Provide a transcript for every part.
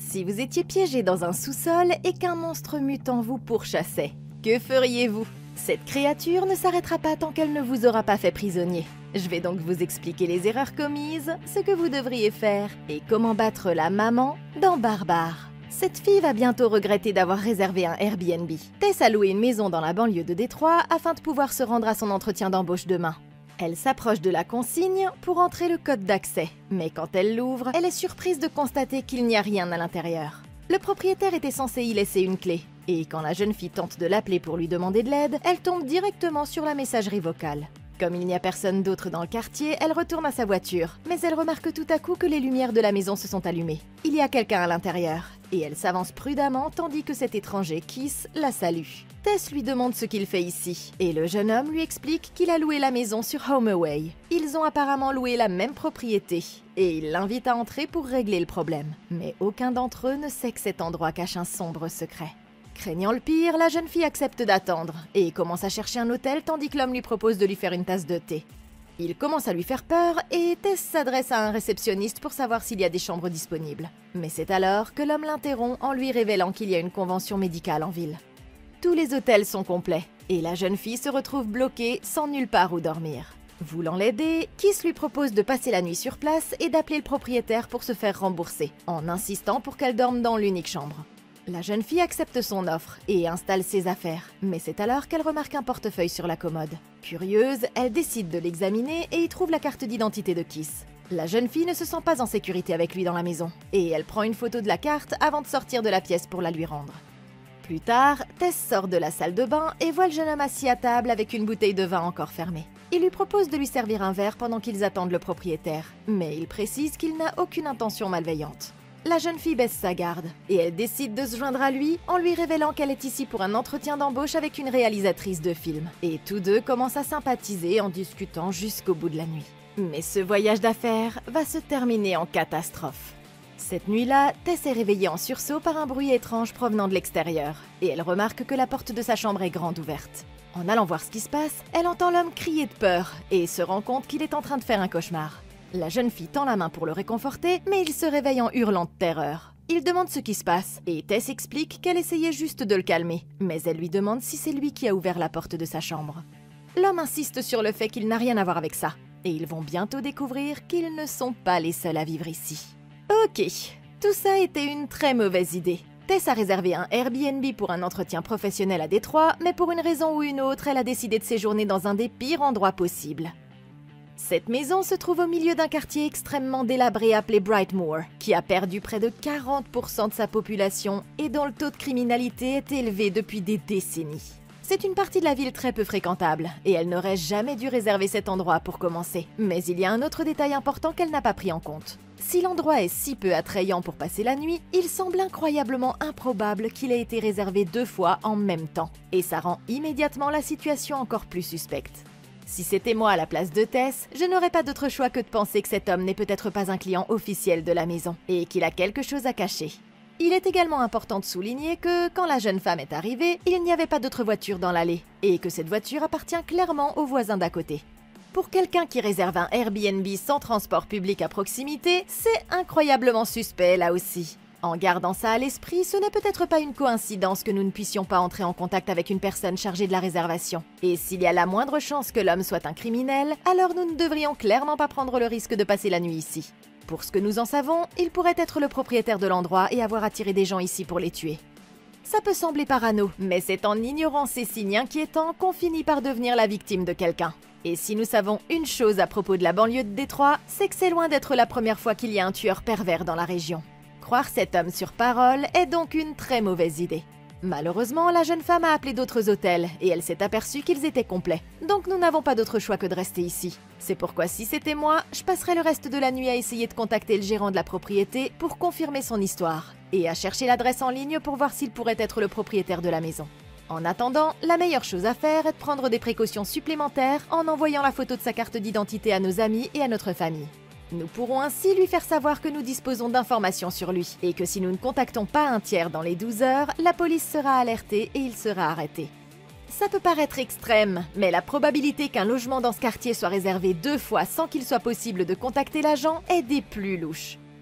Si vous étiez piégé dans un sous-sol et qu'un monstre mutant vous pourchassait, que feriez-vous? Cette créature ne s'arrêtera pas tant qu'elle ne vous aura pas fait prisonnier. Je vais donc vous expliquer les erreurs commises, ce que vous devriez faire et comment battre la maman dans Barbare. Cette fille va bientôt regretter d'avoir réservé un Airbnb. Tess a loué une maison dans la banlieue de Détroit afin de pouvoir se rendre à son entretien d'embauche demain. Elle s'approche de la consigne pour entrer le code d'accès, mais quand elle l'ouvre, elle est surprise de constater qu'il n'y a rien à l'intérieur. Le propriétaire était censé y laisser une clé, et quand la jeune fille tente de l'appeler pour lui demander de l'aide, elle tombe directement sur la messagerie vocale. Comme il n'y a personne d'autre dans le quartier, elle retourne à sa voiture, mais elle remarque tout à coup que les lumières de la maison se sont allumées. Il y a quelqu'un à l'intérieur, et elle s'avance prudemment tandis que cet étranger, Keith, la salue. Tess lui demande ce qu'il fait ici, et le jeune homme lui explique qu'il a loué la maison sur HomeAway. Ils ont apparemment loué la même propriété, et il l'invite à entrer pour régler le problème. Mais aucun d'entre eux ne sait que cet endroit cache un sombre secret. Craignant le pire, la jeune fille accepte d'attendre, et commence à chercher un hôtel tandis que l'homme lui propose de lui faire une tasse de thé. Il commence à lui faire peur, et Tess s'adresse à un réceptionniste pour savoir s'il y a des chambres disponibles. Mais c'est alors que l'homme l'interrompt en lui révélant qu'il y a une convention médicale en ville. Tous les hôtels sont complets, et la jeune fille se retrouve bloquée sans nulle part où dormir. Voulant l'aider, Keith lui propose de passer la nuit sur place et d'appeler le propriétaire pour se faire rembourser, en insistant pour qu'elle dorme dans l'unique chambre. La jeune fille accepte son offre et installe ses affaires, mais c'est alors qu'elle remarque un portefeuille sur la commode. Curieuse, elle décide de l'examiner et y trouve la carte d'identité de Keith. La jeune fille ne se sent pas en sécurité avec lui dans la maison, et elle prend une photo de la carte avant de sortir de la pièce pour la lui rendre. Plus tard, Tess sort de la salle de bain et voit le jeune homme assis à table avec une bouteille de vin encore fermée. Il lui propose de lui servir un verre pendant qu'ils attendent le propriétaire, mais il précise qu'il n'a aucune intention malveillante. La jeune fille baisse sa garde, et elle décide de se joindre à lui en lui révélant qu'elle est ici pour un entretien d'embauche avec une réalisatrice de film. Et tous deux commencent à sympathiser en discutant jusqu'au bout de la nuit. Mais ce voyage d'affaires va se terminer en catastrophe. Cette nuit-là, Tess est réveillée en sursaut par un bruit étrange provenant de l'extérieur, et elle remarque que la porte de sa chambre est grande ouverte. En allant voir ce qui se passe, elle entend l'homme crier de peur, et se rend compte qu'il est en train de faire un cauchemar. La jeune fille tend la main pour le réconforter, mais il se réveille en hurlant de terreur. Il demande ce qui se passe, et Tess explique qu'elle essayait juste de le calmer, mais elle lui demande si c'est lui qui a ouvert la porte de sa chambre. L'homme insiste sur le fait qu'il n'a rien à voir avec ça, et ils vont bientôt découvrir qu'ils ne sont pas les seuls à vivre ici. Ok, tout ça était une très mauvaise idée. Tess a réservé un Airbnb pour un entretien professionnel à Détroit, mais pour une raison ou une autre, elle a décidé de séjourner dans un des pires endroits possibles. Cette maison se trouve au milieu d'un quartier extrêmement délabré appelé Brightmoor, qui a perdu près de 40% de sa population et dont le taux de criminalité est élevé depuis des décennies. C'est une partie de la ville très peu fréquentable, et elle n'aurait jamais dû réserver cet endroit pour commencer. Mais il y a un autre détail important qu'elle n'a pas pris en compte. Si l'endroit est si peu attrayant pour passer la nuit, il semble incroyablement improbable qu'il ait été réservé 2 fois en même temps, et ça rend immédiatement la situation encore plus suspecte. Si c'était moi à la place de Tess, je n'aurais pas d'autre choix que de penser que cet homme n'est peut-être pas un client officiel de la maison, et qu'il a quelque chose à cacher. Il est également important de souligner que, quand la jeune femme est arrivée, il n'y avait pas d'autre voiture dans l'allée, et que cette voiture appartient clairement au voisin d'à côté. Pour quelqu'un qui réserve un Airbnb sans transport public à proximité, c'est incroyablement suspect là aussi. En gardant ça à l'esprit, ce n'est peut-être pas une coïncidence que nous ne puissions pas entrer en contact avec une personne chargée de la réservation. Et s'il y a la moindre chance que l'homme soit un criminel, alors nous ne devrions clairement pas prendre le risque de passer la nuit ici. Pour ce que nous en savons, il pourrait être le propriétaire de l'endroit et avoir attiré des gens ici pour les tuer. Ça peut sembler parano, mais c'est en ignorant ces signes inquiétants qu'on finit par devenir la victime de quelqu'un. Et si nous savons une chose à propos de la banlieue de Détroit, c'est que c'est loin d'être la première fois qu'il y a un tueur pervers dans la région. Croire cet homme sur parole est donc une très mauvaise idée. Malheureusement, la jeune femme a appelé d'autres hôtels et elle s'est aperçue qu'ils étaient complets. Donc nous n'avons pas d'autre choix que de rester ici. C'est pourquoi si c'était moi, je passerais le reste de la nuit à essayer de contacter le gérant de la propriété pour confirmer son histoire et à chercher l'adresse en ligne pour voir s'il pourrait être le propriétaire de la maison. En attendant, la meilleure chose à faire est de prendre des précautions supplémentaires en envoyant la photo de sa carte d'identité à nos amis et à notre famille. Nous pourrons ainsi lui faire savoir que nous disposons d'informations sur lui et que si nous ne contactons pas un tiers dans les 12 heures, la police sera alertée et il sera arrêté. Ça peut paraître extrême, mais la probabilité qu'un logement dans ce quartier soit réservé 2 fois sans qu'il soit possible de contacter l'agent est des plus louches.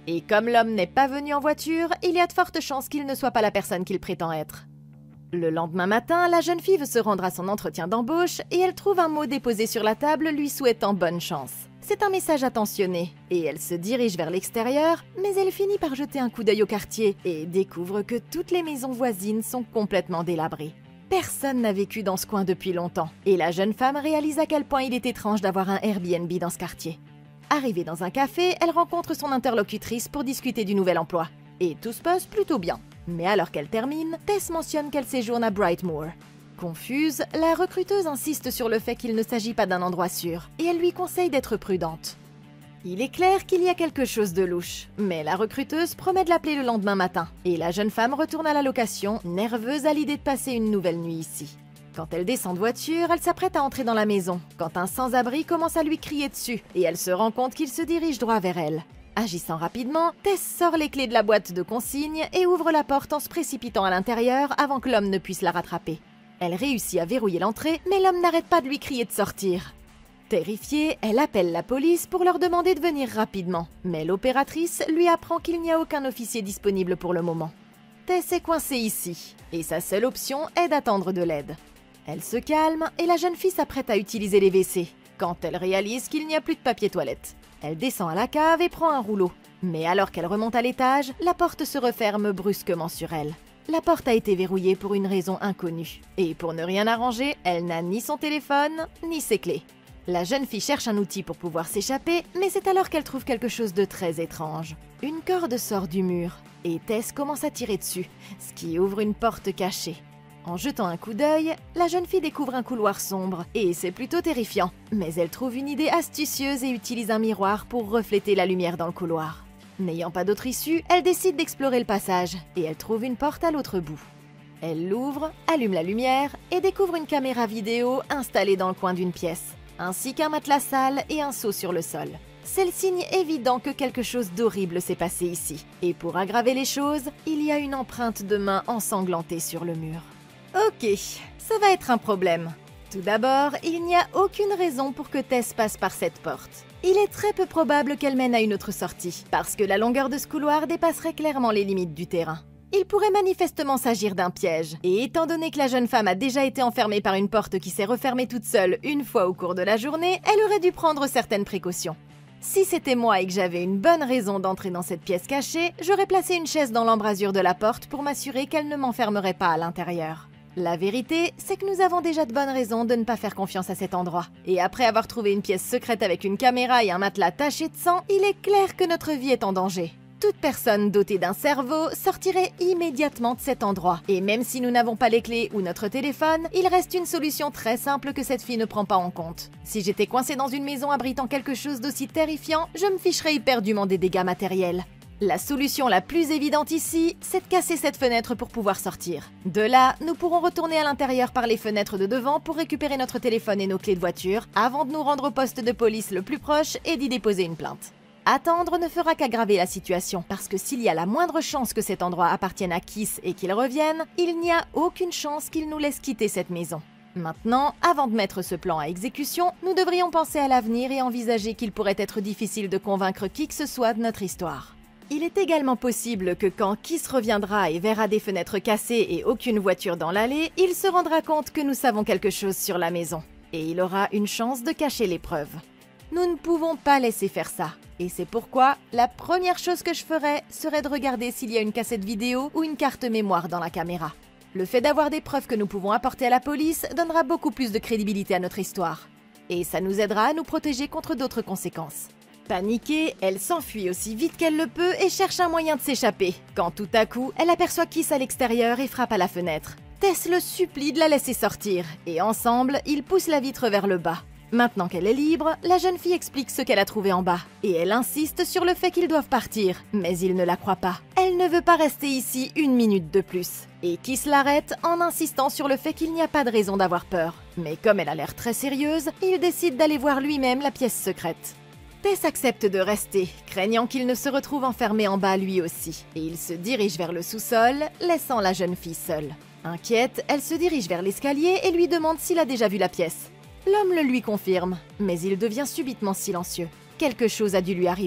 Et comme l'homme n'est pas venu en voiture, il y a de fortes chances qu'il ne soit pas la personne qu'il prétend être. Le lendemain matin, la jeune fille veut se rendre à son entretien d'embauche et elle trouve un mot déposé sur la table lui souhaitant bonne chance. C'est un message attentionné et elle se dirige vers l'extérieur, mais elle finit par jeter un coup d'œil au quartier et découvre que toutes les maisons voisines sont complètement délabrées. Personne n'a vécu dans ce coin depuis longtemps et la jeune femme réalise à quel point il est étrange d'avoir un Airbnb dans ce quartier. Arrivée dans un café, elle rencontre son interlocutrice pour discuter du nouvel emploi. Et tout se passe plutôt bien. Mais alors qu'elle termine, Tess mentionne qu'elle séjourne à Brightmoor. Confuse, la recruteuse insiste sur le fait qu'il ne s'agit pas d'un endroit sûr, et elle lui conseille d'être prudente. Il est clair qu'il y a quelque chose de louche, mais la recruteuse promet de l'appeler le lendemain matin, et la jeune femme retourne à la location, nerveuse à l'idée de passer une nouvelle nuit ici. Quand elle descend de voiture, elle s'apprête à entrer dans la maison, quand un sans-abri commence à lui crier dessus, et elle se rend compte qu'il se dirige droit vers elle. Agissant rapidement, Tess sort les clés de la boîte de consignes et ouvre la porte en se précipitant à l'intérieur avant que l'homme ne puisse la rattraper. Elle réussit à verrouiller l'entrée, mais l'homme n'arrête pas de lui crier de sortir. Terrifiée, elle appelle la police pour leur demander de venir rapidement, mais l'opératrice lui apprend qu'il n'y a aucun officier disponible pour le moment. Tess est coincée ici, et sa seule option est d'attendre de l'aide. Elle se calme et la jeune fille s'apprête à utiliser les WC, quand elle réalise qu'il n'y a plus de papier toilette. Elle descend à la cave et prend un rouleau. Mais alors qu'elle remonte à l'étage, la porte se referme brusquement sur elle. La porte a été verrouillée pour une raison inconnue. Et pour ne rien arranger, elle n'a ni son téléphone, ni ses clés. La jeune fille cherche un outil pour pouvoir s'échapper, mais c'est alors qu'elle trouve quelque chose de très étrange. Une corde sort du mur, et Tess commence à tirer dessus, ce qui ouvre une porte cachée. En jetant un coup d'œil, la jeune fille découvre un couloir sombre, et c'est plutôt terrifiant. Mais elle trouve une idée astucieuse et utilise un miroir pour refléter la lumière dans le couloir. N'ayant pas d'autre issue, elle décide d'explorer le passage, et elle trouve une porte à l'autre bout. Elle l'ouvre, allume la lumière, et découvre une caméra vidéo installée dans le coin d'une pièce, ainsi qu'un matelas sale et un seau sur le sol. C'est le signe évident que quelque chose d'horrible s'est passé ici. Et pour aggraver les choses, il y a une empreinte de main ensanglantée sur le mur. Ok, ça va être un problème. Tout d'abord, il n'y a aucune raison pour que Tess passe par cette porte. Il est très peu probable qu'elle mène à une autre sortie, parce que la longueur de ce couloir dépasserait clairement les limites du terrain. Il pourrait manifestement s'agir d'un piège, et étant donné que la jeune femme a déjà été enfermée par une porte qui s'est refermée toute seule une fois au cours de la journée, elle aurait dû prendre certaines précautions. Si c'était moi et que j'avais une bonne raison d'entrer dans cette pièce cachée, j'aurais placé une chaise dans l'embrasure de la porte pour m'assurer qu'elle ne m'enfermerait pas à l'intérieur. La vérité, c'est que nous avons déjà de bonnes raisons de ne pas faire confiance à cet endroit. Et après avoir trouvé une pièce secrète avec une caméra et un matelas taché de sang, il est clair que notre vie est en danger. Toute personne dotée d'un cerveau sortirait immédiatement de cet endroit. Et même si nous n'avons pas les clés ou notre téléphone, il reste une solution très simple que cette fille ne prend pas en compte. Si j'étais coincée dans une maison abritant quelque chose d'aussi terrifiant, je me ficherais éperdument des dégâts matériels. La solution la plus évidente ici, c'est de casser cette fenêtre pour pouvoir sortir. De là, nous pourrons retourner à l'intérieur par les fenêtres de devant pour récupérer notre téléphone et nos clés de voiture, avant de nous rendre au poste de police le plus proche et d'y déposer une plainte. Attendre ne fera qu'aggraver la situation, parce que s'il y a la moindre chance que cet endroit appartienne à Keith et qu'il revienne, il n'y a aucune chance qu'il nous laisse quitter cette maison. Maintenant, avant de mettre ce plan à exécution, nous devrions penser à l'avenir et envisager qu'il pourrait être difficile de convaincre qui que ce soit de notre histoire. Il est également possible que quand Keith reviendra et verra des fenêtres cassées et aucune voiture dans l'allée, il se rendra compte que nous savons quelque chose sur la maison. Et il aura une chance de cacher les preuves. Nous ne pouvons pas laisser faire ça. Et c'est pourquoi, la première chose que je ferais serait de regarder s'il y a une cassette vidéo ou une carte mémoire dans la caméra. Le fait d'avoir des preuves que nous pouvons apporter à la police donnera beaucoup plus de crédibilité à notre histoire. Et ça nous aidera à nous protéger contre d'autres conséquences. Paniquée, elle s'enfuit aussi vite qu'elle le peut et cherche un moyen de s'échapper, quand tout à coup, elle aperçoit Keith à l'extérieur et frappe à la fenêtre. Tess le supplie de la laisser sortir, et ensemble, ils poussent la vitre vers le bas. Maintenant qu'elle est libre, la jeune fille explique ce qu'elle a trouvé en bas, et elle insiste sur le fait qu'ils doivent partir, mais il ne la croit pas. Elle ne veut pas rester ici une minute de plus. Et Keith l'arrête en insistant sur le fait qu'il n'y a pas de raison d'avoir peur. Mais comme elle a l'air très sérieuse, il décide d'aller voir lui-même la pièce secrète. Tess accepte de rester, craignant qu'il ne se retrouve enfermé en bas lui aussi, et il se dirige vers le sous-sol, laissant la jeune fille seule. Inquiète, elle se dirige vers l'escalier et lui demande s'il a déjà vu la pièce. L'homme le lui confirme, mais il devient subitement silencieux. Quelque chose a dû lui arriver.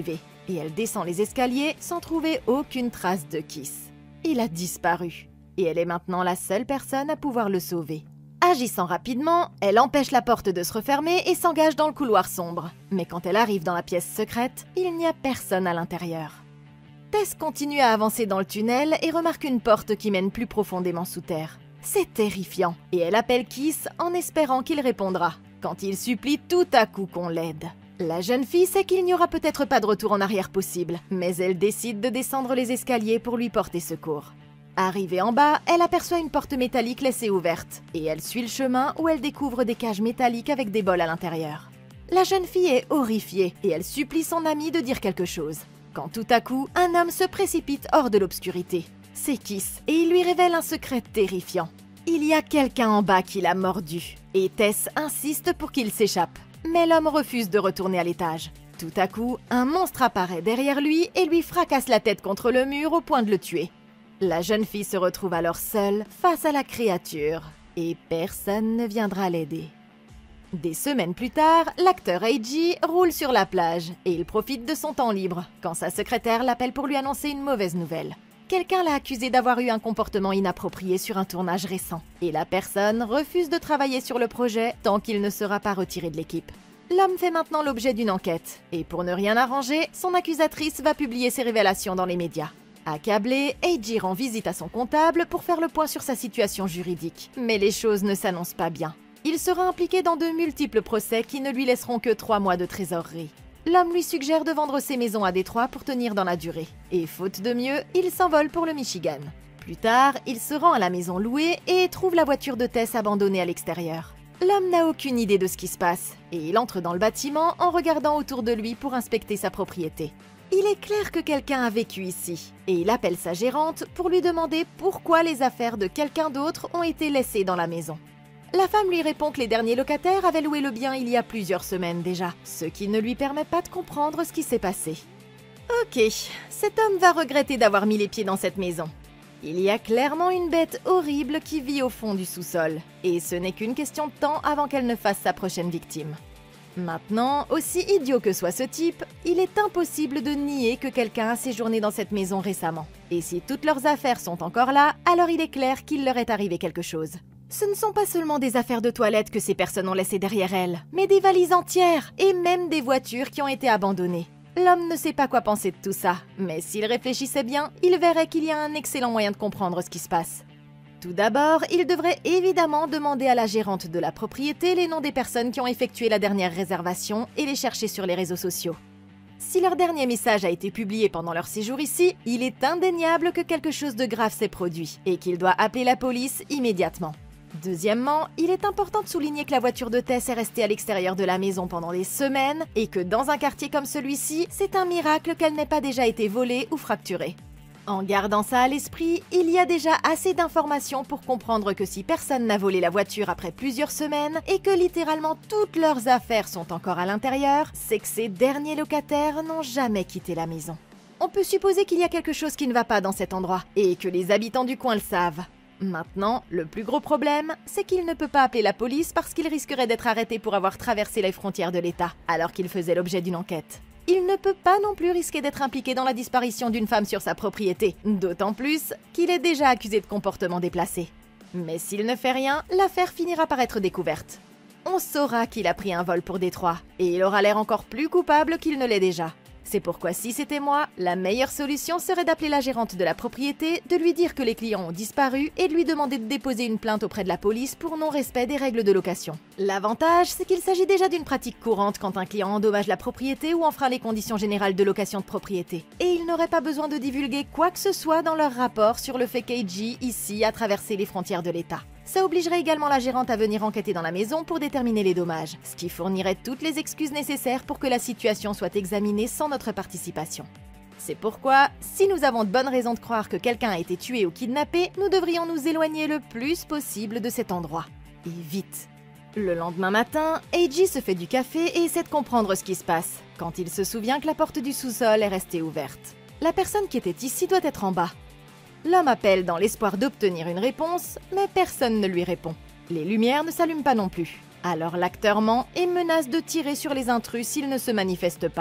et elle descend les escaliers sans trouver aucune trace de Kiss. Il a disparu, et elle est maintenant la seule personne à pouvoir le sauver. Agissant rapidement, elle empêche la porte de se refermer et s'engage dans le couloir sombre. Mais quand elle arrive dans la pièce secrète, il n'y a personne à l'intérieur. Tess continue à avancer dans le tunnel et remarque une porte qui mène plus profondément sous terre. C'est terrifiant, et elle appelle Kiss en espérant qu'il répondra, quand il supplie tout à coup qu'on l'aide. La jeune fille sait qu'il n'y aura peut-être pas de retour en arrière possible, mais elle décide de descendre les escaliers pour lui porter secours. Arrivée en bas, elle aperçoit une porte métallique laissée ouverte, et elle suit le chemin où elle découvre des cages métalliques avec des bols à l'intérieur. La jeune fille est horrifiée, et elle supplie son amie de dire quelque chose. Quand tout à coup, un homme se précipite hors de l'obscurité. C'est Kiss, et il lui révèle un secret terrifiant. Il y a quelqu'un en bas qui l'a mordu, et Tess insiste pour qu'il s'échappe. Mais l'homme refuse de retourner à l'étage. Tout à coup, un monstre apparaît derrière lui et lui fracasse la tête contre le mur au point de le tuer. La jeune fille se retrouve alors seule face à la créature, et personne ne viendra l'aider. Des semaines plus tard, l'acteur Eiji roule sur la plage, et il profite de son temps libre, quand sa secrétaire l'appelle pour lui annoncer une mauvaise nouvelle. Quelqu'un l'a accusé d'avoir eu un comportement inapproprié sur un tournage récent, et la personne refuse de travailler sur le projet tant qu'il ne sera pas retiré de l'équipe. L'homme fait maintenant l'objet d'une enquête, et pour ne rien arranger, son accusatrice va publier ses révélations dans les médias. Accablé, Eiji rend visite à son comptable pour faire le point sur sa situation juridique. Mais les choses ne s'annoncent pas bien. Il sera impliqué dans de multiples procès qui ne lui laisseront que 3 mois de trésorerie. L'homme lui suggère de vendre ses maisons à Détroit pour tenir dans la durée. Et faute de mieux, il s'envole pour le Michigan. Plus tard, il se rend à la maison louée et trouve la voiture de Tess abandonnée à l'extérieur. L'homme n'a aucune idée de ce qui se passe, et il entre dans le bâtiment en regardant autour de lui pour inspecter sa propriété. Il est clair que quelqu'un a vécu ici, et il appelle sa gérante pour lui demander pourquoi les affaires de quelqu'un d'autre ont été laissées dans la maison. La femme lui répond que les derniers locataires avaient loué le bien il y a plusieurs semaines déjà, ce qui ne lui permet pas de comprendre ce qui s'est passé. Ok, cet homme va regretter d'avoir mis les pieds dans cette maison. Il y a clairement une bête horrible qui vit au fond du sous-sol, et ce n'est qu'une question de temps avant qu'elle ne fasse sa prochaine victime. Maintenant, aussi idiot que soit ce type, il est impossible de nier que quelqu'un a séjourné dans cette maison récemment. Et si toutes leurs affaires sont encore là, alors il est clair qu'il leur est arrivé quelque chose. Ce ne sont pas seulement des affaires de toilette que ces personnes ont laissées derrière elles, mais des valises entières, et même des voitures qui ont été abandonnées. L'homme ne sait pas quoi penser de tout ça, mais s'il réfléchissait bien, il verrait qu'il y a un excellent moyen de comprendre ce qui se passe. Tout d'abord, il devrait évidemment demander à la gérante de la propriété les noms des personnes qui ont effectué la dernière réservation et les chercher sur les réseaux sociaux. Si leur dernier message a été publié pendant leur séjour ici, il est indéniable que quelque chose de grave s'est produit et qu'il doit appeler la police immédiatement. Deuxièmement, il est important de souligner que la voiture de Tess est restée à l'extérieur de la maison pendant des semaines et que dans un quartier comme celui-ci, c'est un miracle qu'elle n'ait pas déjà été volée ou fracturée. En gardant ça à l'esprit, il y a déjà assez d'informations pour comprendre que si personne n'a volé la voiture après plusieurs semaines et que littéralement toutes leurs affaires sont encore à l'intérieur, c'est que ces derniers locataires n'ont jamais quitté la maison. On peut supposer qu'il y a quelque chose qui ne va pas dans cet endroit et que les habitants du coin le savent. Maintenant, le plus gros problème, c'est qu'il ne peut pas appeler la police parce qu'il risquerait d'être arrêté pour avoir traversé les frontières de l'État, alors qu'il faisait l'objet d'une enquête. Il ne peut pas non plus risquer d'être impliqué dans la disparition d'une femme sur sa propriété, d'autant plus qu'il est déjà accusé de comportement déplacé. Mais s'il ne fait rien, l'affaire finira par être découverte. On saura qu'il a pris un vol pour Détroit, et il aura l'air encore plus coupable qu'il ne l'est déjà. C'est pourquoi si c'était moi, la meilleure solution serait d'appeler la gérante de la propriété, de lui dire que les clients ont disparu et de lui demander de déposer une plainte auprès de la police pour non-respect des règles de location. L'avantage, c'est qu'il s'agit déjà d'une pratique courante quand un client endommage la propriété ou enfreint les conditions générales de location de propriété. Et ils n'auraient pas besoin de divulguer quoi que ce soit dans leur rapport sur le fait qu'Eiji, ici, a traversé les frontières de l'État. Ça obligerait également la gérante à venir enquêter dans la maison pour déterminer les dommages, ce qui fournirait toutes les excuses nécessaires pour que la situation soit examinée sans notre participation. C'est pourquoi, si nous avons de bonnes raisons de croire que quelqu'un a été tué ou kidnappé, nous devrions nous éloigner le plus possible de cet endroit. Et vite. Le lendemain matin, Eiji se fait du café et essaie de comprendre ce qui se passe, quand il se souvient que la porte du sous-sol est restée ouverte. La personne qui était ici doit être en bas. L'homme appelle dans l'espoir d'obtenir une réponse, mais personne ne lui répond. Les lumières ne s'allument pas non plus. Alors l'acteur ment et menace de tirer sur les intrus s'ils ne se manifestent pas.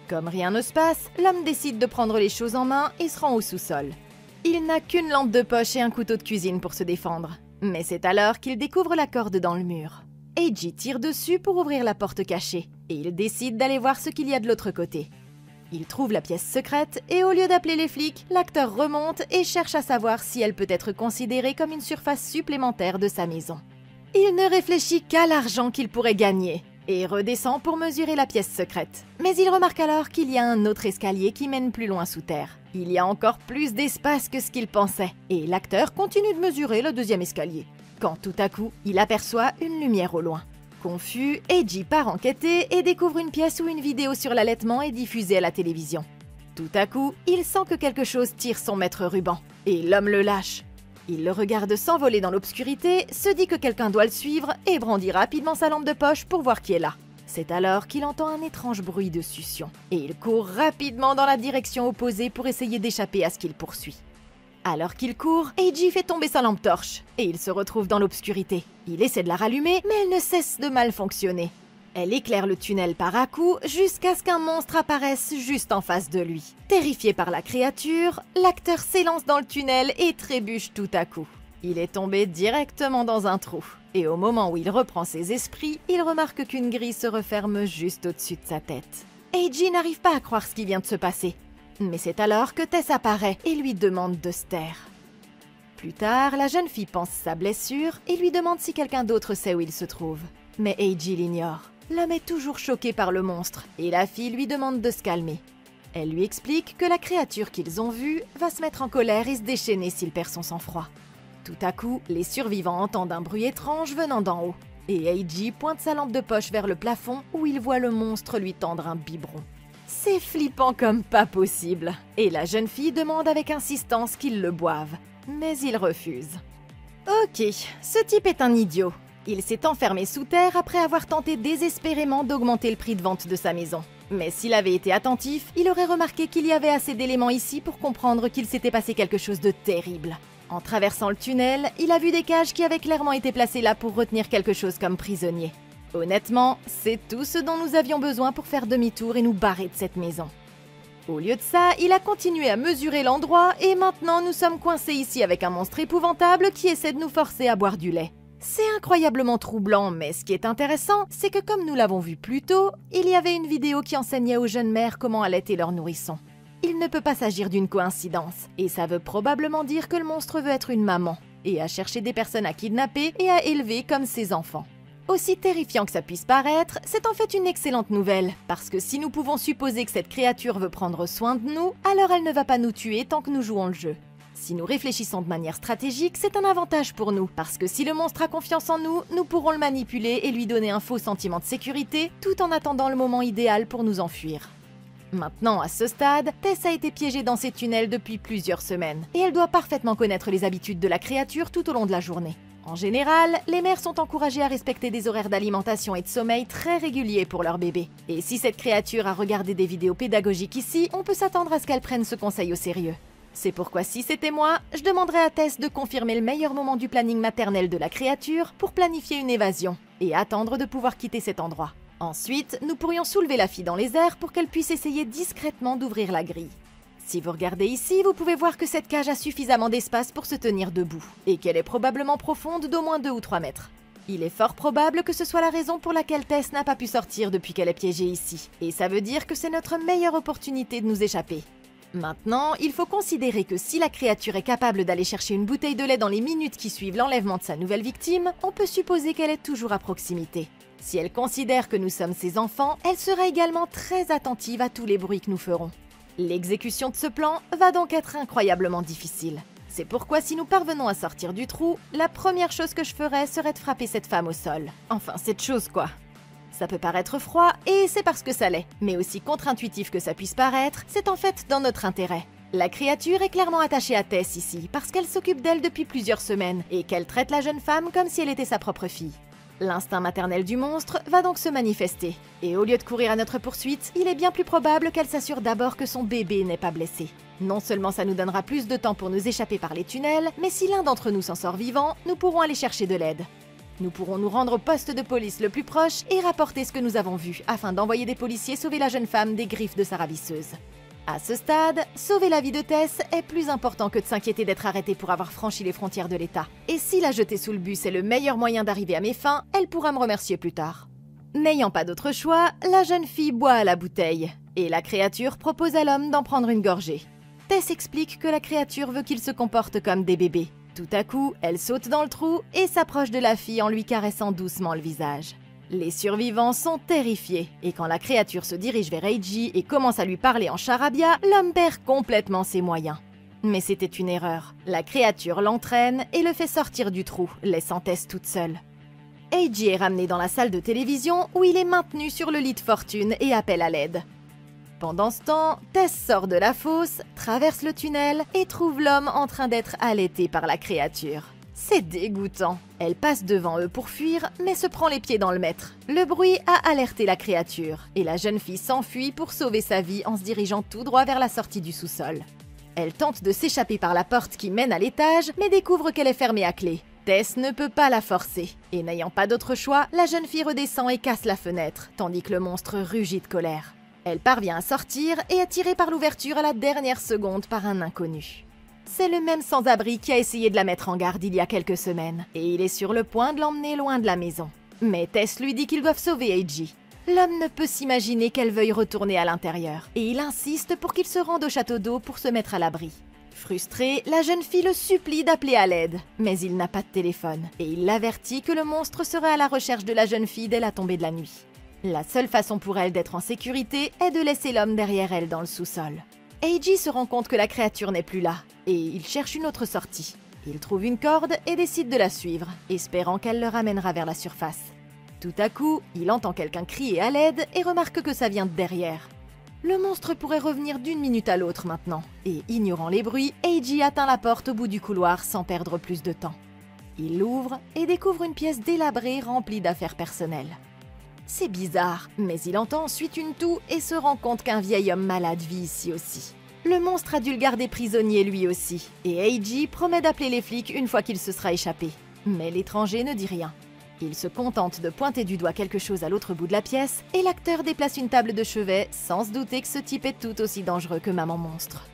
Comme rien ne se passe, l'homme décide de prendre les choses en main et se rend au sous-sol. Il n'a qu'une lampe de poche et un couteau de cuisine pour se défendre. Mais c'est alors qu'il découvre la corde dans le mur. Eiji tire dessus pour ouvrir la porte cachée, et il décide d'aller voir ce qu'il y a de l'autre côté. Il trouve la pièce secrète, et au lieu d'appeler les flics, l'acteur remonte et cherche à savoir si elle peut être considérée comme une surface supplémentaire de sa maison. Il ne réfléchit qu'à l'argent qu'il pourrait gagner, et redescend pour mesurer la pièce secrète. Mais il remarque alors qu'il y a un autre escalier qui mène plus loin sous terre. Il y a encore plus d'espace que ce qu'il pensait, et l'acteur continue de mesurer le deuxième escalier. Quand tout à coup, il aperçoit une lumière au loin. Confus, Eiji part enquêter et découvre une pièce où une vidéo sur l'allaitement est diffusée à la télévision. Tout à coup, il sent que quelque chose tire son maître ruban, et l'homme le lâche. Il le regarde s'envoler dans l'obscurité, se dit que quelqu'un doit le suivre et brandit rapidement sa lampe de poche pour voir qui est là. C'est alors qu'il entend un étrange bruit de succion, et il court rapidement dans la direction opposée pour essayer d'échapper à ce qu'il poursuit. Alors qu'il court, Eiji fait tomber sa lampe torche, et il se retrouve dans l'obscurité. Il essaie de la rallumer, mais elle ne cesse de mal fonctionner. Elle éclaire le tunnel par à-coups jusqu'à ce qu'un monstre apparaisse juste en face de lui. Terrifié par la créature, l'acteur s'élance dans le tunnel et trébuche tout à coup. Il est tombé directement dans un trou, et au moment où il reprend ses esprits, il remarque qu'une grille se referme juste au-dessus de sa tête. Eiji n'arrive pas à croire ce qui vient de se passer. Mais c'est alors que Tess apparaît et lui demande de se taire. Plus tard, la jeune fille pense sa blessure et lui demande si quelqu'un d'autre sait où il se trouve. Mais Eiji l'ignore. L'homme est toujours choqué par le monstre et la fille lui demande de se calmer. Elle lui explique que la créature qu'ils ont vue va se mettre en colère et se déchaîner s'il perd son sang-froid. Tout à coup, les survivants entendent un bruit étrange venant d'en haut. Et Eiji pointe sa lampe de poche vers le plafond où il voit le monstre lui tendre un biberon. C'est flippant comme pas possible. Et la jeune fille demande avec insistance qu'il le boive. Mais il refuse. Ok, ce type est un idiot. Il s'est enfermé sous terre après avoir tenté désespérément d'augmenter le prix de vente de sa maison. Mais s'il avait été attentif, il aurait remarqué qu'il y avait assez d'éléments ici pour comprendre qu'il s'était passé quelque chose de terrible. En traversant le tunnel, il a vu des cages qui avaient clairement été placées là pour retenir quelque chose comme prisonnier. Honnêtement, c'est tout ce dont nous avions besoin pour faire demi-tour et nous barrer de cette maison. Au lieu de ça, il a continué à mesurer l'endroit et maintenant nous sommes coincés ici avec un monstre épouvantable qui essaie de nous forcer à boire du lait. C'est incroyablement troublant, mais ce qui est intéressant, c'est que comme nous l'avons vu plus tôt, il y avait une vidéo qui enseignait aux jeunes mères comment allaiter leurs nourrissons. Il ne peut pas s'agir d'une coïncidence, et ça veut probablement dire que le monstre veut être une maman, et a cherché des personnes à kidnapper et à élever comme ses enfants. Aussi terrifiant que ça puisse paraître, c'est en fait une excellente nouvelle, parce que si nous pouvons supposer que cette créature veut prendre soin de nous, alors elle ne va pas nous tuer tant que nous jouons le jeu. Si nous réfléchissons de manière stratégique, c'est un avantage pour nous, parce que si le monstre a confiance en nous, nous pourrons le manipuler et lui donner un faux sentiment de sécurité, tout en attendant le moment idéal pour nous enfuir. Maintenant, à ce stade, Tess a été piégée dans ces tunnels depuis plusieurs semaines, et elle doit parfaitement connaître les habitudes de la créature tout au long de la journée. En général, les mères sont encouragées à respecter des horaires d'alimentation et de sommeil très réguliers pour leur bébé. Et si cette créature a regardé des vidéos pédagogiques ici, on peut s'attendre à ce qu'elle prenne ce conseil au sérieux. C'est pourquoi si c'était moi, je demanderais à Tess de confirmer le meilleur moment du planning maternel de la créature pour planifier une évasion et attendre de pouvoir quitter cet endroit. Ensuite, nous pourrions soulever la fille dans les airs pour qu'elle puisse essayer discrètement d'ouvrir la grille. Si vous regardez ici, vous pouvez voir que cette cage a suffisamment d'espace pour se tenir debout et qu'elle est probablement profonde d'au moins 2 ou 3 mètres. Il est fort probable que ce soit la raison pour laquelle Tess n'a pas pu sortir depuis qu'elle est piégée ici, et ça veut dire que c'est notre meilleure opportunité de nous échapper. Maintenant, il faut considérer que si la créature est capable d'aller chercher une bouteille de lait dans les minutes qui suivent l'enlèvement de sa nouvelle victime, on peut supposer qu'elle est toujours à proximité. Si elle considère que nous sommes ses enfants, elle sera également très attentive à tous les bruits que nous ferons. L'exécution de ce plan va donc être incroyablement difficile. C'est pourquoi si nous parvenons à sortir du trou, la première chose que je ferais serait de frapper cette femme au sol. Enfin, cette chose quoi. Ça peut paraître froid, et c'est parce que ça l'est. Mais aussi contre-intuitif que ça puisse paraître, c'est en fait dans notre intérêt. La créature est clairement attachée à Tess ici, parce qu'elle s'occupe d'elle depuis plusieurs semaines, et qu'elle traite la jeune femme comme si elle était sa propre fille. L'instinct maternel du monstre va donc se manifester, et au lieu de courir à notre poursuite, il est bien plus probable qu'elle s'assure d'abord que son bébé n'est pas blessé. Non seulement ça nous donnera plus de temps pour nous échapper par les tunnels, mais si l'un d'entre nous s'en sort vivant, nous pourrons aller chercher de l'aide. Nous pourrons nous rendre au poste de police le plus proche et rapporter ce que nous avons vu, afin d'envoyer des policiers sauver la jeune femme des griffes de sa ravisseuse. À ce stade, sauver la vie de Tess est plus important que de s'inquiéter d'être arrêtée pour avoir franchi les frontières de l'État. Et si la jeter sous le bus est le meilleur moyen d'arriver à mes fins, elle pourra me remercier plus tard. N'ayant pas d'autre choix, la jeune fille boit à la bouteille, et la créature propose à l'homme d'en prendre une gorgée. Tess explique que la créature veut qu'il se comporte comme des bébés. Tout à coup, elle saute dans le trou et s'approche de la fille en lui caressant doucement le visage. Les survivants sont terrifiés, et quand la créature se dirige vers Eiji et commence à lui parler en charabia, l'homme perd complètement ses moyens. Mais c'était une erreur. La créature l'entraîne et le fait sortir du trou, laissant Tess toute seule. Eiji est ramené dans la salle de télévision où il est maintenu sur le lit de fortune et appelle à l'aide. Pendant ce temps, Tess sort de la fosse, traverse le tunnel et trouve l'homme en train d'être allaité par la créature. C'est dégoûtant. Elle passe devant eux pour fuir, mais se prend les pieds dans le mètre. Le bruit a alerté la créature, et la jeune fille s'enfuit pour sauver sa vie en se dirigeant tout droit vers la sortie du sous-sol. Elle tente de s'échapper par la porte qui mène à l'étage, mais découvre qu'elle est fermée à clé. Tess ne peut pas la forcer, et n'ayant pas d'autre choix, la jeune fille redescend et casse la fenêtre, tandis que le monstre rugit de colère. Elle parvient à sortir et est tirée par l'ouverture à la dernière seconde par un inconnu. C'est le même sans-abri qui a essayé de la mettre en garde il y a quelques semaines, et il est sur le point de l'emmener loin de la maison. Mais Tess lui dit qu'ils doivent sauver Eiji. L'homme ne peut s'imaginer qu'elle veuille retourner à l'intérieur, et il insiste pour qu'il se rende au château d'eau pour se mettre à l'abri. Frustrée, la jeune fille le supplie d'appeler à l'aide, mais il n'a pas de téléphone, et il l'avertit que le monstre serait à la recherche de la jeune fille dès la tombée de la nuit. La seule façon pour elle d'être en sécurité est de laisser l'homme derrière elle dans le sous-sol. Eiji se rend compte que la créature n'est plus là, et il cherche une autre sortie. Il trouve une corde et décide de la suivre, espérant qu'elle le ramènera vers la surface. Tout à coup, il entend quelqu'un crier à l'aide et remarque que ça vient de derrière. Le monstre pourrait revenir d'une minute à l'autre maintenant, et ignorant les bruits, Eiji atteint la porte au bout du couloir sans perdre plus de temps. Il l'ouvre et découvre une pièce délabrée remplie d'affaires personnelles. C'est bizarre, mais il entend ensuite une toux et se rend compte qu'un vieil homme malade vit ici aussi. Le monstre a dû le garder prisonnier lui aussi, et Eiji promet d'appeler les flics une fois qu'il se sera échappé. Mais l'étranger ne dit rien. Il se contente de pointer du doigt quelque chose à l'autre bout de la pièce, et l'acteur déplace une table de chevet sans se douter que ce type est tout aussi dangereux que Maman Monstre.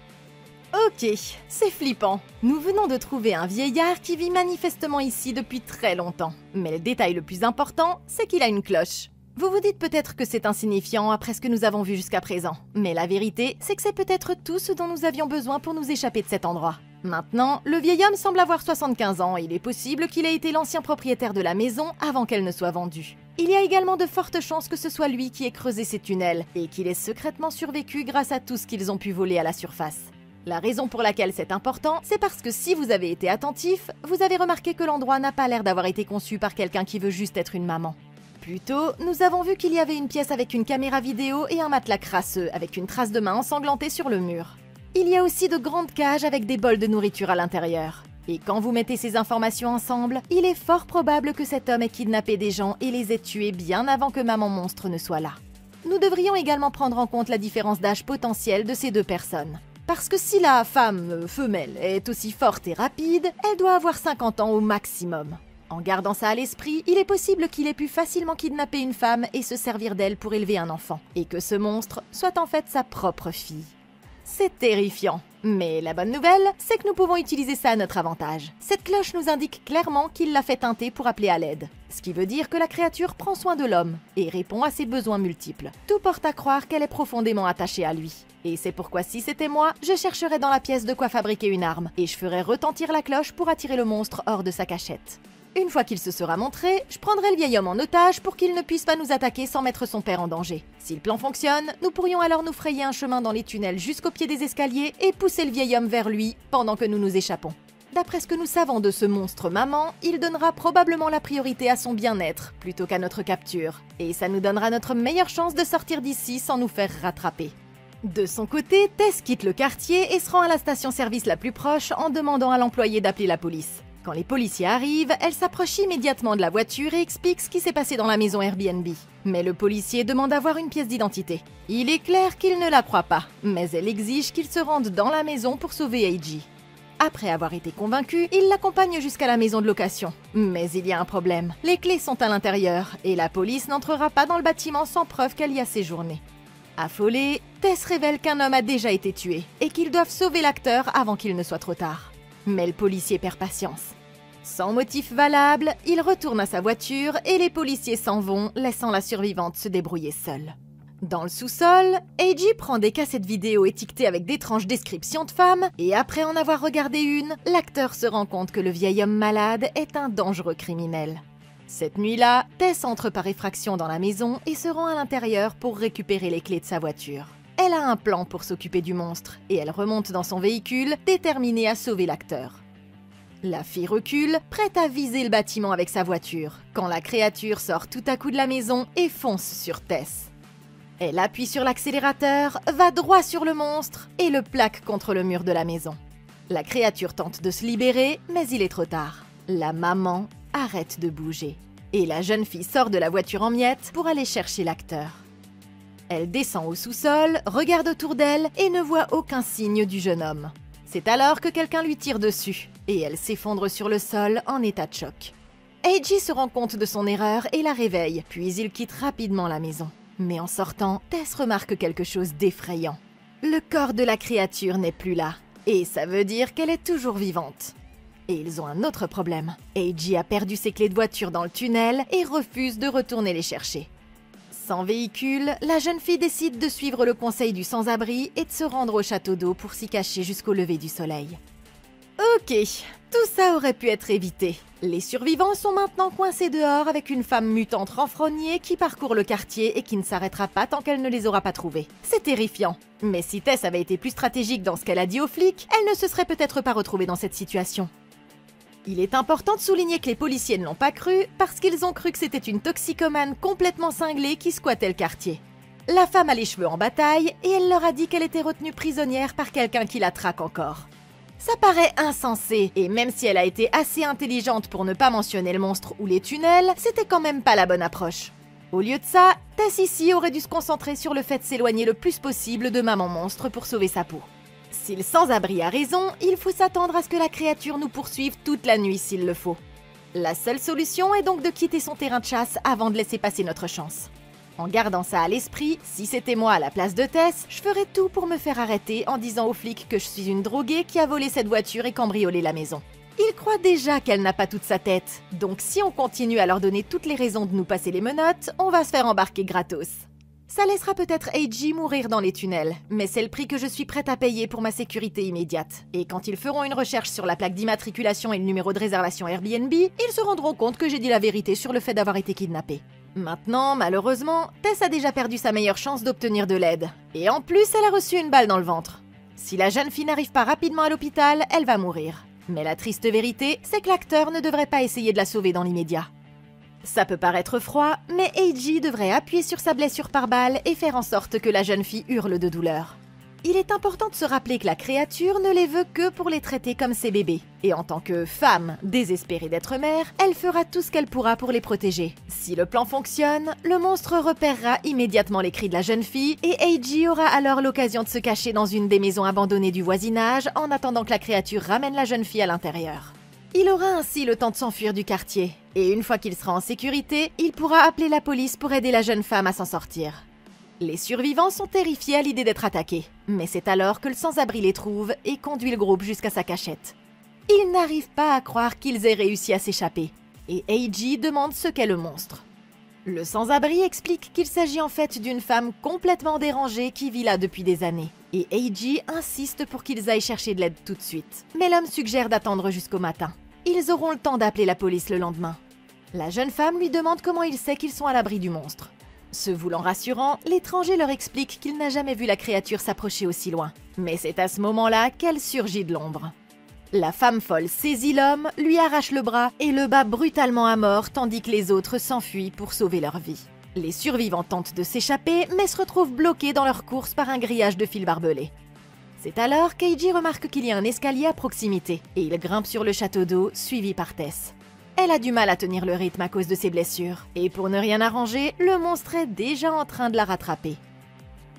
Ok, c'est flippant. Nous venons de trouver un vieillard qui vit manifestement ici depuis très longtemps. Mais le détail le plus important, c'est qu'il a une cloche. Vous vous dites peut-être que c'est insignifiant après ce que nous avons vu jusqu'à présent, mais la vérité, c'est que c'est peut-être tout ce dont nous avions besoin pour nous échapper de cet endroit. Maintenant, le vieil homme semble avoir 75 ans et il est possible qu'il ait été l'ancien propriétaire de la maison avant qu'elle ne soit vendue. Il y a également de fortes chances que ce soit lui qui ait creusé ces tunnels et qu'il ait secrètement survécu grâce à tout ce qu'ils ont pu voler à la surface. La raison pour laquelle c'est important, c'est parce que si vous avez été attentif, vous avez remarqué que l'endroit n'a pas l'air d'avoir été conçu par quelqu'un qui veut juste être une maman. Plutôt, nous avons vu qu'il y avait une pièce avec une caméra vidéo et un matelas crasseux avec une trace de main ensanglantée sur le mur. Il y a aussi de grandes cages avec des bols de nourriture à l'intérieur. Et quand vous mettez ces informations ensemble, il est fort probable que cet homme ait kidnappé des gens et les ait tués bien avant que Maman Monstre ne soit là. Nous devrions également prendre en compte la différence d'âge potentielle de ces deux personnes. Parce que si la femme femelle est aussi forte et rapide, elle doit avoir 50 ans au maximum. En gardant ça à l'esprit, il est possible qu'il ait pu facilement kidnapper une femme et se servir d'elle pour élever un enfant, et que ce monstre soit en fait sa propre fille. C'est terrifiant, mais la bonne nouvelle, c'est que nous pouvons utiliser ça à notre avantage. Cette cloche nous indique clairement qu'il l'a fait teinter pour appeler à l'aide, ce qui veut dire que la créature prend soin de l'homme et répond à ses besoins multiples. Tout porte à croire qu'elle est profondément attachée à lui. Et c'est pourquoi si c'était moi, je chercherais dans la pièce de quoi fabriquer une arme, et je ferais retentir la cloche pour attirer le monstre hors de sa cachette. Une fois qu'il se sera montré, je prendrai le vieil homme en otage pour qu'il ne puisse pas nous attaquer sans mettre son père en danger. Si le plan fonctionne, nous pourrions alors nous frayer un chemin dans les tunnels jusqu'au pied des escaliers et pousser le vieil homme vers lui pendant que nous nous échappons. D'après ce que nous savons de ce monstre maman, il donnera probablement la priorité à son bien-être plutôt qu'à notre capture. Et ça nous donnera notre meilleure chance de sortir d'ici sans nous faire rattraper. De son côté, Tess quitte le quartier et se rend à la station-service la plus proche en demandant à l'employé d'appeler la police. Quand les policiers arrivent, elle s'approche immédiatement de la voiture et explique ce qui s'est passé dans la maison Airbnb. Mais le policier demande à voir une pièce d'identité. Il est clair qu'il ne la croit pas, mais elle exige qu'il se rende dans la maison pour sauver Eiji. Après avoir été convaincu, il l'accompagne jusqu'à la maison de location. Mais il y a un problème. Les clés sont à l'intérieur et la police n'entrera pas dans le bâtiment sans preuve qu'elle y a séjourné. Affolée, Tess révèle qu'un homme a déjà été tué et qu'ils doivent sauver l'acteur avant qu'il ne soit trop tard. Mais le policier perd patience. Sans motif valable, il retourne à sa voiture et les policiers s'en vont, laissant la survivante se débrouiller seule. Dans le sous-sol, Eiji prend des cassettes vidéo étiquetées avec d'étranges descriptions de femmes et après en avoir regardé une, l'acteur se rend compte que le vieil homme malade est un dangereux criminel. Cette nuit-là, Tess entre par effraction dans la maison et se rend à l'intérieur pour récupérer les clés de sa voiture. Elle a un plan pour s'occuper du monstre et elle remonte dans son véhicule, déterminée à sauver l'acteur. La fille recule, prête à viser le bâtiment avec sa voiture, quand la créature sort tout à coup de la maison et fonce sur Tess. Elle appuie sur l'accélérateur, va droit sur le monstre et le plaque contre le mur de la maison. La créature tente de se libérer, mais il est trop tard. La maman arrête de bouger et la jeune fille sort de la voiture en miettes pour aller chercher l'acteur. Elle descend au sous-sol, regarde autour d'elle et ne voit aucun signe du jeune homme. C'est alors que quelqu'un lui tire dessus et elle s'effondre sur le sol en état de choc. Eiji se rend compte de son erreur et la réveille, puis il quitte rapidement la maison. Mais en sortant, Tess remarque quelque chose d'effrayant. Le corps de la créature n'est plus là, et ça veut dire qu'elle est toujours vivante. Et ils ont un autre problème. Eiji a perdu ses clés de voiture dans le tunnel et refuse de retourner les chercher. Sans véhicule, la jeune fille décide de suivre le conseil du sans-abri et de se rendre au château d'eau pour s'y cacher jusqu'au lever du soleil. Ok, tout ça aurait pu être évité. Les survivants sont maintenant coincés dehors avec une femme mutante renfrognée qui parcourt le quartier et qui ne s'arrêtera pas tant qu'elle ne les aura pas trouvés. C'est terrifiant. Mais si Tess avait été plus stratégique dans ce qu'elle a dit aux flics, elle ne se serait peut-être pas retrouvée dans cette situation. Il est important de souligner que les policiers ne l'ont pas cru parce qu'ils ont cru que c'était une toxicomane complètement cinglée qui squattait le quartier. La femme a les cheveux en bataille et elle leur a dit qu'elle était retenue prisonnière par quelqu'un qui la traque encore. Ça paraît insensé, et même si elle a été assez intelligente pour ne pas mentionner le monstre ou les tunnels, c'était quand même pas la bonne approche. Au lieu de ça, Tess ici aurait dû se concentrer sur le fait de s'éloigner le plus possible de Maman Monstre pour sauver sa peau. Si le sans-abri a raison, il faut s'attendre à ce que la créature nous poursuive toute la nuit s'il le faut. La seule solution est donc de quitter son terrain de chasse avant de laisser passer notre chance. En gardant ça à l'esprit, si c'était moi à la place de Tess, je ferais tout pour me faire arrêter en disant aux flics que je suis une droguée qui a volé cette voiture et cambriolé la maison. Ils croient déjà qu'elle n'a pas toute sa tête, donc si on continue à leur donner toutes les raisons de nous passer les menottes, on va se faire embarquer gratos. Ça laissera peut-être Eiji mourir dans les tunnels, mais c'est le prix que je suis prête à payer pour ma sécurité immédiate. Et quand ils feront une recherche sur la plaque d'immatriculation et le numéro de réservation Airbnb, ils se rendront compte que j'ai dit la vérité sur le fait d'avoir été kidnappée. Maintenant, malheureusement, Tess a déjà perdu sa meilleure chance d'obtenir de l'aide. Et en plus, elle a reçu une balle dans le ventre. Si la jeune fille n'arrive pas rapidement à l'hôpital, elle va mourir. Mais la triste vérité, c'est que l'acteur ne devrait pas essayer de la sauver dans l'immédiat. Ça peut paraître froid, mais Eiji devrait appuyer sur sa blessure par balle et faire en sorte que la jeune fille hurle de douleur. Il est important de se rappeler que la créature ne les veut que pour les traiter comme ses bébés. Et en tant que femme, désespérée d'être mère, elle fera tout ce qu'elle pourra pour les protéger. Si le plan fonctionne, le monstre repérera immédiatement les cris de la jeune fille et Eiji aura alors l'occasion de se cacher dans une des maisons abandonnées du voisinage en attendant que la créature ramène la jeune fille à l'intérieur. Il aura ainsi le temps de s'enfuir du quartier, et une fois qu'il sera en sécurité, il pourra appeler la police pour aider la jeune femme à s'en sortir. Les survivants sont terrifiés à l'idée d'être attaqués, mais c'est alors que le sans-abri les trouve et conduit le groupe jusqu'à sa cachette. Ils n'arrivent pas à croire qu'ils aient réussi à s'échapper, et Eiji demande ce qu'est le monstre. Le sans-abri explique qu'il s'agit en fait d'une femme complètement dérangée qui vit là depuis des années. Et Eiji insiste pour qu'ils aillent chercher de l'aide tout de suite. Mais l'homme suggère d'attendre jusqu'au matin. Ils auront le temps d'appeler la police le lendemain. La jeune femme lui demande comment il sait qu'ils sont à l'abri du monstre. Se voulant rassurant, l'étranger leur explique qu'il n'a jamais vu la créature s'approcher aussi loin. Mais c'est à ce moment-là qu'elle surgit de l'ombre. La femme folle saisit l'homme, lui arrache le bras et le bat brutalement à mort tandis que les autres s'enfuient pour sauver leur vie. Les survivants tentent de s'échapper, mais se retrouvent bloqués dans leur course par un grillage de fil barbelé. C'est alors qu'Eiji remarque qu'il y a un escalier à proximité, et il grimpe sur le château d'eau, suivi par Tess. Elle a du mal à tenir le rythme à cause de ses blessures, et pour ne rien arranger, le monstre est déjà en train de la rattraper.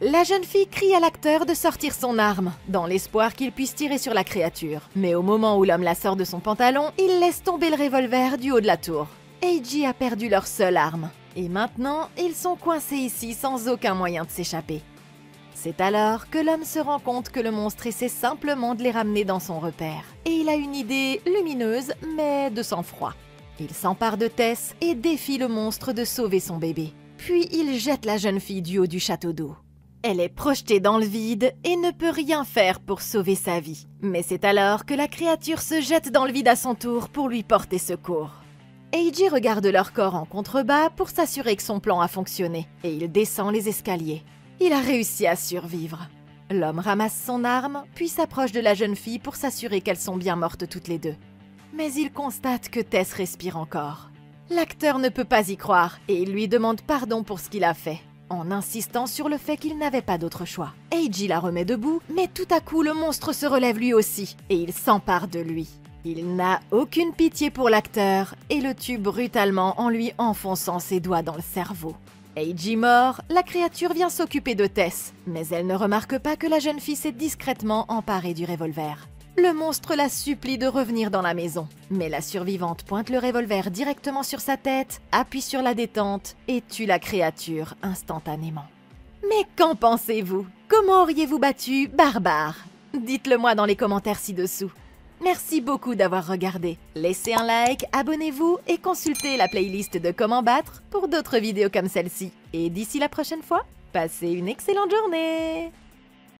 La jeune fille crie à l'acteur de sortir son arme, dans l'espoir qu'il puisse tirer sur la créature. Mais au moment où l'homme la sort de son pantalon, il laisse tomber le revolver du haut de la tour. Eiji a perdu leur seule arme. Et maintenant, ils sont coincés ici sans aucun moyen de s'échapper. C'est alors que l'homme se rend compte que le monstre essaie simplement de les ramener dans son repère. Et il a une idée lumineuse, mais de sang-froid. Il s'empare de Tess et défie le monstre de sauver son bébé. Puis il jette la jeune fille du haut du château d'eau. Elle est projetée dans le vide et ne peut rien faire pour sauver sa vie. Mais c'est alors que la créature se jette dans le vide à son tour pour lui porter secours. Eiji regarde leur corps en contrebas pour s'assurer que son plan a fonctionné et il descend les escaliers. Il a réussi à survivre. L'homme ramasse son arme, puis s'approche de la jeune fille pour s'assurer qu'elles sont bien mortes toutes les deux. Mais il constate que Tess respire encore. L'acteur ne peut pas y croire et il lui demande pardon pour ce qu'il a fait, en insistant sur le fait qu'il n'avait pas d'autre choix. Eiji la remet debout, mais tout à coup le monstre se relève lui aussi et il s'empare de lui. Il n'a aucune pitié pour l'acteur et le tue brutalement en lui enfonçant ses doigts dans le cerveau. Eiji mort, la créature vient s'occuper de Tess, mais elle ne remarque pas que la jeune fille s'est discrètement emparée du revolver. Le monstre la supplie de revenir dans la maison, mais la survivante pointe le revolver directement sur sa tête, appuie sur la détente et tue la créature instantanément. Mais qu'en pensez-vous? Comment auriez-vous battu Barbare? Dites-le moi dans les commentaires ci-dessous. Merci beaucoup d'avoir regardé. Laissez un like, abonnez-vous et consultez la playlist de Comment battre pour d'autres vidéos comme celle-ci. Et d'ici la prochaine fois, passez une excellente journée!